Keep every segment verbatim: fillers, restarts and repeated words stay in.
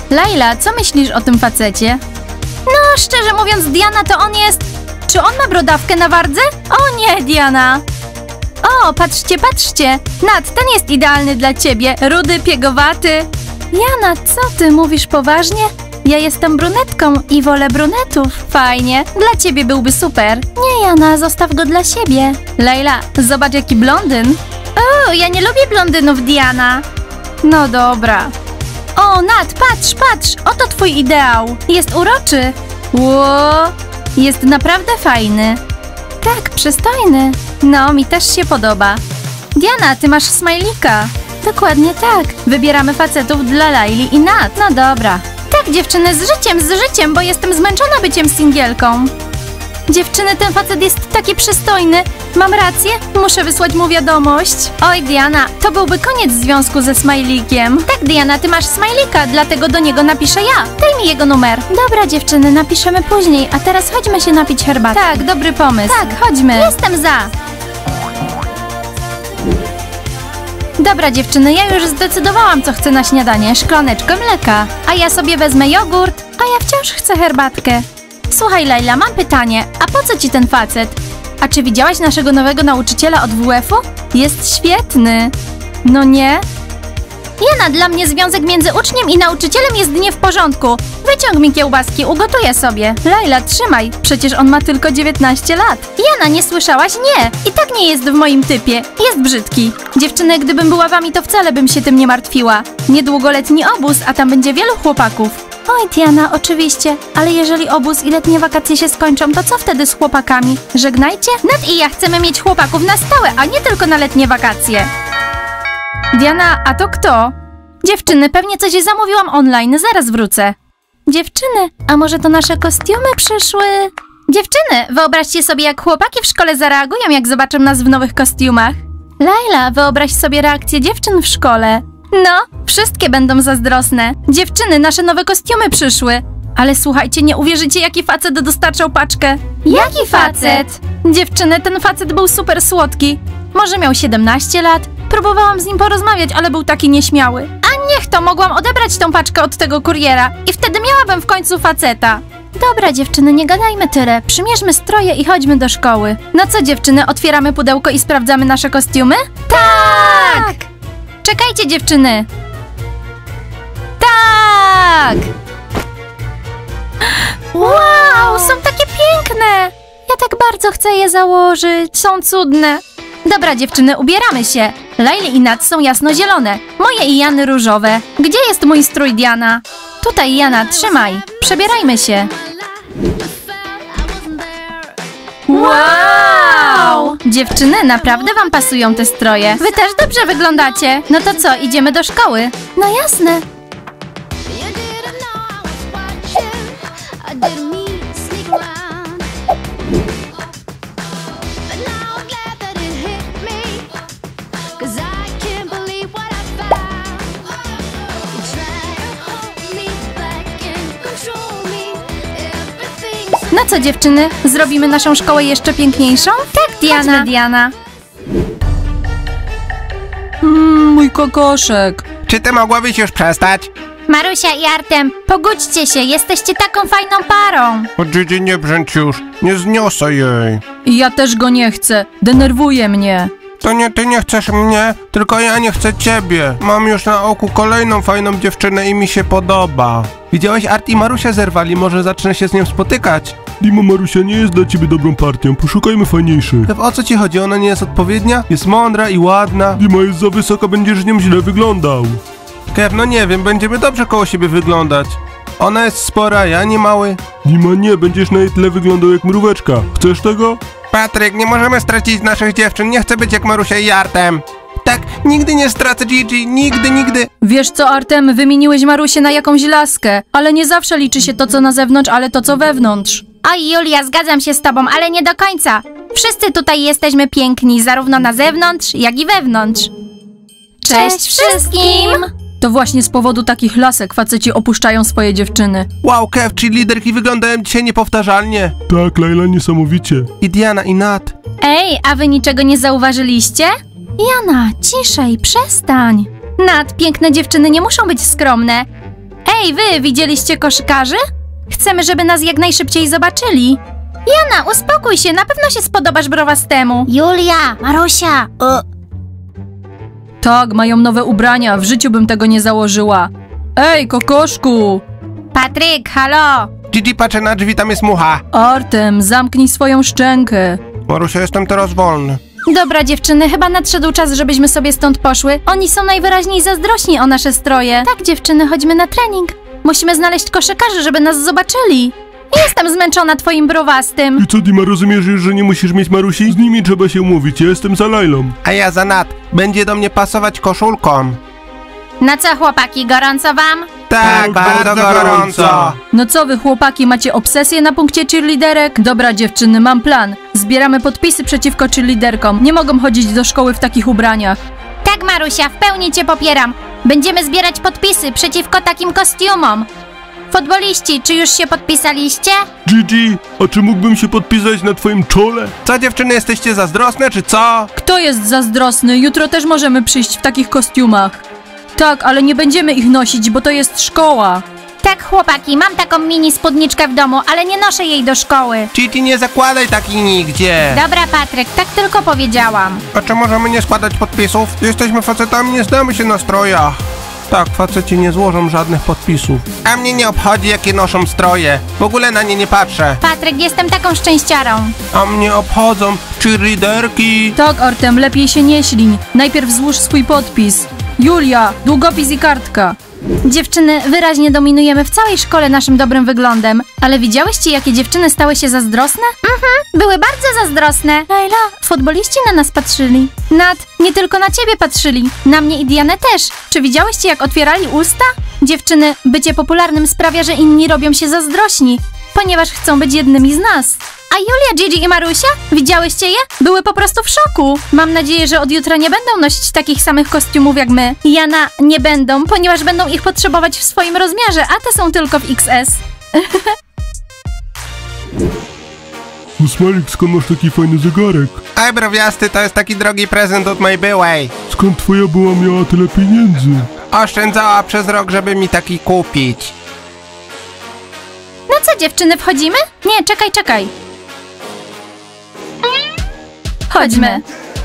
Laila, co myślisz o tym facecie? No, szczerze mówiąc, Diana, to on jest... Czy on ma brodawkę na wardze? O nie, Diana! O, patrzcie, patrzcie! Nat, ten jest idealny dla ciebie, rudy, piegowaty. Jana, co ty, mówisz poważnie? Ja jestem brunetką i wolę brunetów. Fajnie, dla ciebie byłby super. Nie, Jana, zostaw go dla siebie. Laila, zobacz jaki blondyn. O, ja nie lubię blondynów, Diana. No dobra. O, Nat, patrz, patrz, oto twój ideał. Jest uroczy. Ło, jest naprawdę fajny. Tak, przystojny. No, mi też się podoba. Diana, ty masz smajlika. Dokładnie tak. Wybieramy facetów dla Laili i Nat. No dobra. Tak, dziewczyny, z życiem, z życiem, bo jestem zmęczona byciem singielką. Dziewczyny, ten facet jest taki przystojny. Mam rację? Muszę wysłać mu wiadomość. Oj, Diana, to byłby koniec związku ze smajlikiem. Tak, Diana, ty masz smajlika, dlatego do niego napiszę ja. Daj mi jego numer. Dobra, dziewczyny, napiszemy później, a teraz chodźmy się napić herbaty. Tak, dobry pomysł. Tak, chodźmy. Jestem za. Dobra, dziewczyny, ja już zdecydowałam, co chcę na śniadanie. Szklaneczkę mleka. A ja sobie wezmę jogurt, a ja wciąż chcę herbatkę. Słuchaj, Laila, mam pytanie. A po co ci ten facet? A czy widziałaś naszego nowego nauczyciela od W F-u? Jest świetny. No nie? Jana, dla mnie związek między uczniem i nauczycielem jest nie w porządku. Wyciąg mi kiełbaski, ugotuję sobie. Laila, trzymaj, przecież on ma tylko dziewiętnaście lat. Jana, nie słyszałaś? Nie. I tak nie jest w moim typie. Jest brzydki. Dziewczyny, gdybym była wami, to wcale bym się tym nie martwiła. Niedługo letni obóz, a tam będzie wielu chłopaków. Oj, Diana, oczywiście, ale jeżeli obóz i letnie wakacje się skończą, to co wtedy z chłopakami? Żegnajcie? Nat i ja chcemy mieć chłopaków na stałe, a nie tylko na letnie wakacje. Diana, a to kto? Dziewczyny, pewnie coś zamówiłam online, zaraz wrócę. Dziewczyny, a może to nasze kostiumy przyszły? Dziewczyny, wyobraźcie sobie, jak chłopaki w szkole zareagują, jak zobaczą nas w nowych kostiumach. Laila, wyobraź sobie reakcję dziewczyn w szkole. No, wszystkie będą zazdrosne. Dziewczyny, nasze nowe kostiumy przyszły. Ale słuchajcie, nie uwierzycie, jaki facet dostarczał paczkę. Jaki facet? Dziewczyny, ten facet był super słodki. Może miał siedemnaście lat. Próbowałam z nim porozmawiać, ale był taki nieśmiały. A niech to, mogłam odebrać tą paczkę od tego kuriera. I wtedy miałabym w końcu faceta. Dobra, dziewczyny, nie gadajmy tyle. Przymierzmy stroje i chodźmy do szkoły. No co, dziewczyny, otwieramy pudełko i sprawdzamy nasze kostiumy? Tak! Czekajcie, dziewczyny! Tak! Wow, są takie piękne! Ja tak bardzo chcę je założyć. Są cudne. Dobra, dziewczyny, ubieramy się. Laili i Nat są jasnozielone. Moje i Jany różowe. Gdzie jest mój strój, Diana? Tutaj, Jana, trzymaj. Przebierajmy się. Wow! Dziewczyny, naprawdę wam pasują te stroje. Wy też dobrze wyglądacie. No to co, idziemy do szkoły? No jasne. No co, dziewczyny? Zrobimy naszą szkołę jeszcze piękniejszą? Tak, Diana. Chodźmy, Diana. Mmm, mój kokoszek. Czy ty mogłabyś już przestać? Marusia i Artem, pogódźcie się, jesteście taką fajną parą. O Gigi, nie brzęcz już, nie zniosę jej. I ja też go nie chcę, denerwuje mnie. To nie ty nie chcesz mnie, tylko ja nie chcę ciebie. Mam już na oku kolejną fajną dziewczynę i mi się podoba. Widziałeś, Art i Marusia zerwali, może zacznę się z nią spotykać. Dima, Marusia nie jest dla ciebie dobrą partią, poszukajmy fajniejszej. To o co ci chodzi? Ona nie jest odpowiednia? Jest mądra i ładna. Dima jest za wysoka, będziesz z nią źle wyglądał. Kev, no nie wiem, będziemy dobrze koło siebie wyglądać. Ona jest spora, ja nie mały. Dima, nie, będziesz na jej tle wyglądał jak mróweczka. Chcesz tego? Patryk, nie możemy stracić naszych dziewczyn, nie chcę być jak Marusia i Artem. Tak, nigdy nie stracę Gigi, nigdy, nigdy. Wiesz co, Artem, wymieniłeś Marusię na jakąś laskę, ale nie zawsze liczy się to, co na zewnątrz, ale to, co wewnątrz. Oj, Julia, zgadzam się z tobą, ale nie do końca. Wszyscy tutaj jesteśmy piękni, zarówno na zewnątrz, jak i wewnątrz. Cześć wszystkim! To właśnie z powodu takich lasek faceci opuszczają swoje dziewczyny. Wow, Kev, czyli liderki wyglądają dzisiaj niepowtarzalnie. Tak, Laila, niesamowicie. I Diana, i Nat. Ej, a wy niczego nie zauważyliście? Jana, ciszej, przestań. Nat, piękne dziewczyny nie muszą być skromne. Hej, wy, widzieliście koszykarzy? Chcemy, żeby nas jak najszybciej zobaczyli. Jana, uspokój się, na pewno się spodobasz browastemu. Julia, Marusia. O. Tak, mają nowe ubrania, w życiu bym tego nie założyła. Ej, kokoszku! Patryk, halo. Gigi patrzy na drzwi, tam jest mucha. Artem, zamknij swoją szczękę. Marusia, jestem teraz wolny. Dobra dziewczyny, chyba nadszedł czas, żebyśmy sobie stąd poszły. Oni są najwyraźniej zazdrośni o nasze stroje. Tak dziewczyny, chodźmy na trening. Musimy znaleźć koszykarzy, żeby nas zobaczyli. Jestem zmęczona twoim browastym. I co, Dima, rozumiesz, że nie musisz mieć Marusi? Z nimi trzeba się umówić, ja jestem za Lailą. A ja za Nat. Będzie do mnie pasować koszulką. Na co chłopaki, gorąco wam? Tak, bardzo gorąco. No co wy chłopaki, macie obsesję na punkcie cheerleaderek? Dobra dziewczyny, mam plan. Zbieramy podpisy przeciwko cheerleaderkom. Nie mogą chodzić do szkoły w takich ubraniach. Tak Marusia, w pełni cię popieram. Będziemy zbierać podpisy przeciwko takim kostiumom. Futboliści, czy już się podpisaliście? Gigi, a czy mógłbym się podpisać na twoim czole? Co dziewczyny, jesteście zazdrosne, czy co? Kto jest zazdrosny? Jutro też możemy przyjść w takich kostiumach. Tak, ale nie będziemy ich nosić, bo to jest szkoła. Tak chłopaki, mam taką mini spódniczkę w domu, ale nie noszę jej do szkoły. Gigi, nie zakładaj takiej nigdzie. Dobra Patryk, tak tylko powiedziałam. A czy możemy nie składać podpisów? Jesteśmy facetami, nie znamy się na strojach. Tak, faceci nie złożą żadnych podpisów. A mnie nie obchodzi, jakie noszą stroje. W ogóle na nie nie patrzę. Patryk, jestem taką szczęściarą. A mnie obchodzą cheerleaderki. Tak, Artem, lepiej się nie ślin. Najpierw złóż swój podpis. Julia, długopis i kartka. Dziewczyny, wyraźnie dominujemy w całej szkole naszym dobrym wyglądem. Ale widziałyście, jakie dziewczyny stały się zazdrosne? Mhm, były bardzo zazdrosne. Laila, futboliści na nas patrzyli. Nat, nie tylko na ciebie patrzyli. Na mnie i Dianę też. Czy widziałyście, jak otwierali usta? Dziewczyny, bycie popularnym sprawia, że inni robią się zazdrośni, ponieważ chcą być jednymi z nas. A Julia, Gigi i Marusia? Widziałyście je? Były po prostu w szoku. Mam nadzieję, że od jutra nie będą nosić takich samych kostiumów jak my. Jana, nie będą, ponieważ będą ich potrzebować w swoim rozmiarze, a te są tylko w X S. No Smajlik, skąd masz taki fajny zegarek? Ej, browiasty, to jest taki drogi prezent od mojej byłej. Skąd twoja była miała tyle pieniędzy? Oszczędzała przez rok, żeby mi taki kupić. No co dziewczyny, wchodzimy? Nie, czekaj, czekaj. Chodźmy.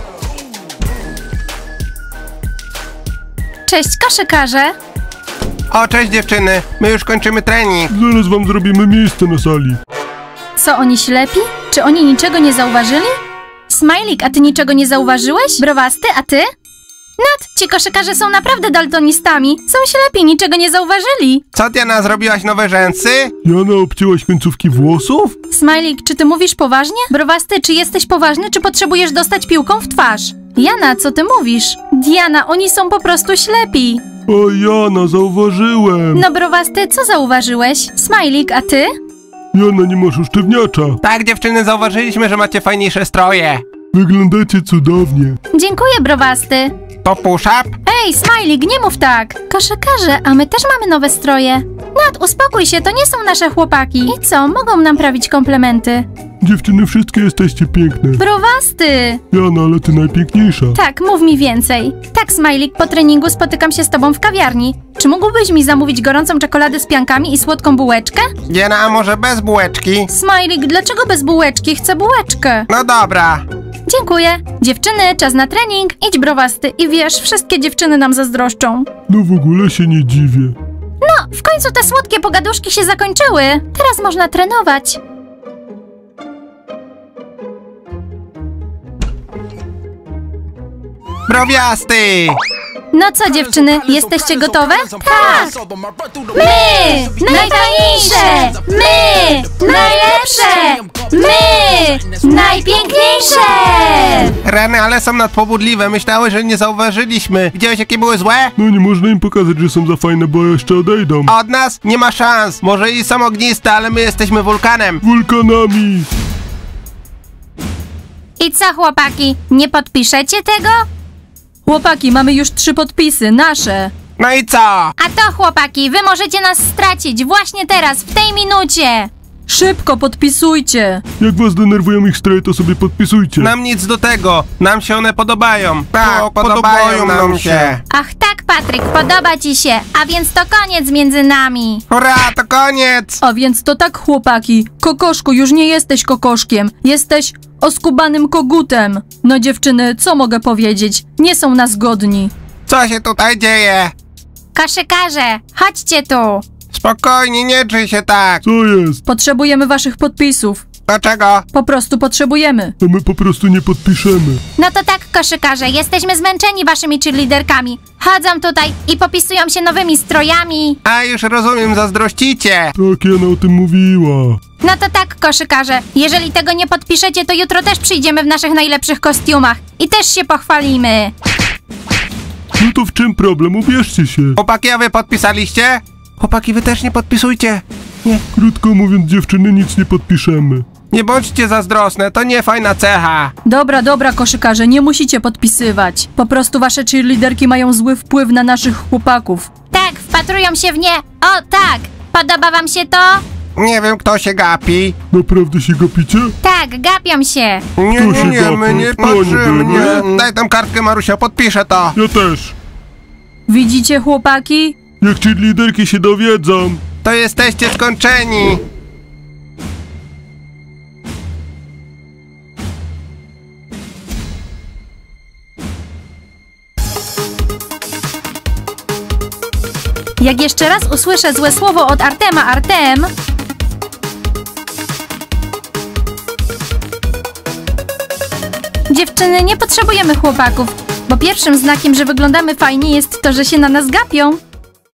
Cześć koszykarze. O, cześć dziewczyny, my już kończymy trening. Zaraz wam zrobimy miejsce na sali. Co, oni ślepi? Czy oni niczego nie zauważyli? Smajlik, a ty niczego nie zauważyłeś? Browasty, a ty? Nat, ci koszykarze są naprawdę daltonistami. Są ślepi, niczego nie zauważyli. Co, Diana, zrobiłaś nowe rzęsy? Jana, obcięłaś końcówki włosów? Smajlik, czy ty mówisz poważnie? Browasty, czy jesteś poważny, czy potrzebujesz dostać piłką w twarz? Jana, co ty mówisz? Diana, oni są po prostu ślepi. O, Jana, zauważyłem. No browasty, co zauważyłeś? Smajlik, a ty? Jana, nie masz usztywniacza. Tak, dziewczyny, zauważyliśmy, że macie fajniejsze stroje. Wyglądacie cudownie. Dziękuję, browasty. To push-up? Ej, Smajlik, nie mów tak! Koszykarze, a my też mamy nowe stroje. Nat, uspokój się, to nie są nasze chłopaki. I co, mogą nam prawić komplementy. Dziewczyny, wszystkie jesteście piękne. Browasty! Jana, ale ty najpiękniejsza. Tak, mów mi więcej. Tak, Smajlik, po treningu spotykam się z tobą w kawiarni. Czy mógłbyś mi zamówić gorącą czekoladę z piankami i słodką bułeczkę? Diana, a może bez bułeczki? Smajlik, dlaczego bez bułeczki? Chcę bułeczkę. No dobra. Dziękuję. Dziewczyny, czas na trening. Idź, browasty, i wiesz, wszystkie dziewczyny nam zazdroszczą. No w ogóle się nie dziwię. No, w końcu te słodkie pogaduszki się zakończyły. Teraz można trenować. Browiasty! No co dziewczyny, jesteście gotowe? Tak! My! Najfajniejsze! My! Najlepsze! My! Najpiękniejsze! Rany, ale są nadpobudliwe, myślały, że nie zauważyliśmy. Widziałeś, jakie były złe? No nie można im pokazać, że są za fajne, bo jeszcze odejdą. A od nas nie ma szans. Może i są ogniste, ale my jesteśmy wulkanem. Wulkanami! I co chłopaki, nie podpiszecie tego? Chłopaki, mamy już trzy podpisy, nasze. No i co? A to chłopaki, wy możecie nas stracić właśnie teraz, w tej minucie. Szybko, podpisujcie. Jak was denerwują ich stroje, to sobie podpisujcie. Nam nic do tego, nam się one podobają. Tak, O, podobają nam się. Ach tak, Patryk, podoba ci się, a więc to koniec między nami. Hurra, to koniec! A więc to tak, chłopaki. Kokoszku, już nie jesteś kokoszkiem. Jesteś oskubanym kogutem. No dziewczyny, co mogę powiedzieć? Nie są nas godni. Co się tutaj dzieje? Koszykarze, chodźcie tu. Spokojnie, nie czuj się tak. Co jest? Potrzebujemy waszych podpisów. Dlaczego? Po prostu potrzebujemy. A my po prostu nie podpiszemy. No to tak, koszykarze, jesteśmy zmęczeni waszymi cheerleaderkami. Chodzą tutaj i popisują się nowymi strojami. A już rozumiem, zazdrościcie. Tak, Jana o tym mówiła. No to tak, koszykarze, jeżeli tego nie podpiszecie, to jutro też przyjdziemy w naszych najlepszych kostiumach i też się pochwalimy. No to w czym problem? Ubierzcie się. Chłopaki, a wy podpisaliście? Chłopaki, wy też nie podpisujcie. Krótko mówiąc, dziewczyny, nic nie podpiszemy. Nie bądźcie zazdrosne, to nie fajna cecha. Dobra, dobra, koszykarze, nie musicie podpisywać. Po prostu wasze cheerleaderki mają zły wpływ na naszych chłopaków. Tak, wpatrują się w nie. O tak, podoba wam się to? Nie wiem, kto się gapi. Naprawdę się gapicie? Tak, gapią się. Nie, Kto nie, się nie, gapi? my nie No, nie patrzymy, wiemy. nie. Daj tam kartkę, Marusia, podpiszę to. Ja też. Widzicie, chłopaki? Jak cheerleaderki się dowiedzą. To jesteście skończeni. Jak jeszcze raz usłyszę złe słowo od Artema, Artem... Dziewczyny, nie potrzebujemy chłopaków, bo pierwszym znakiem, że wyglądamy fajnie, jest to, że się na nas gapią.